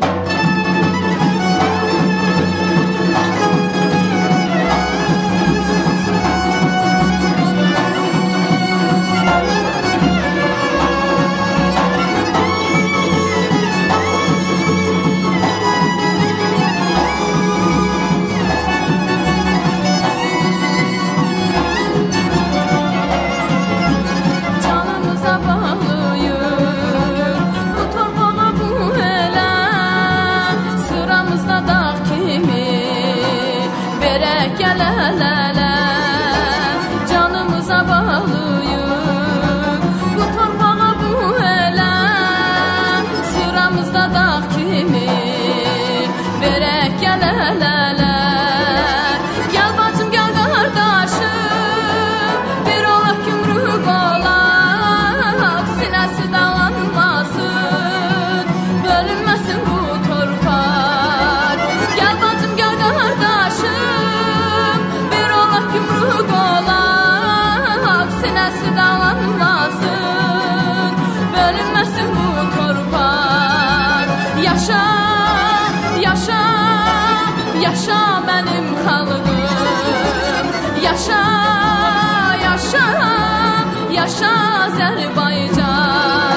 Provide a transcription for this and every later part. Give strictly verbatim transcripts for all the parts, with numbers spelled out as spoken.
Yaşa mənim xalqım, yaşa, yaşa, yaşa Azərbaycan.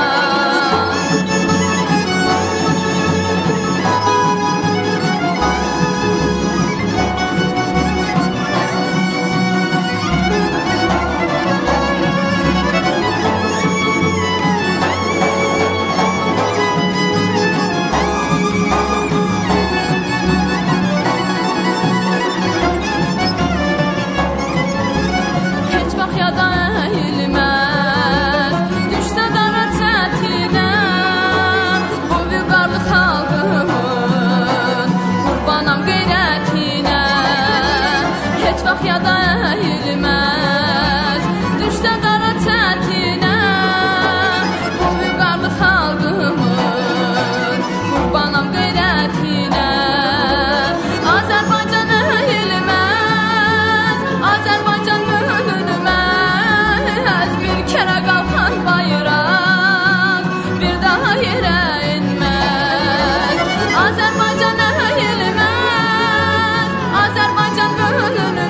Yada əyilməz, düşsə dara çətinə, bu vüqarlı xalqımın qurbanam qeyrətinə. Azərbaycan əyilməz, Azərbaycan bölünməz, bir kərə qalxan bayraq bir daha yerə inməz. Azərbaycan əyilməz, Azərbaycan bölünməz,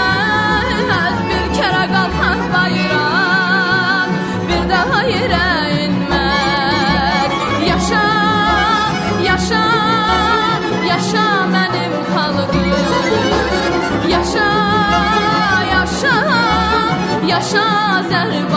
yerə inməz. Yaşa, yaşa, yaşa mənim xalqım, yaşa, yaşa, yaşa Azərbaycan.